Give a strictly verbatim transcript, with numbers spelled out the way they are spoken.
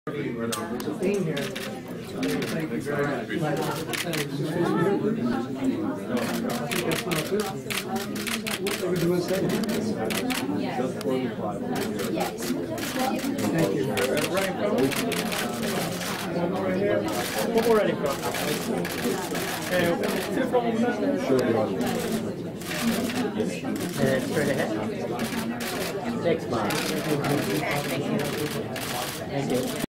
Being here. Thank you very much. We're doing second. Thank you. Right here. What we're ready for. And straight ahead. Next month. Thank you. Thank you.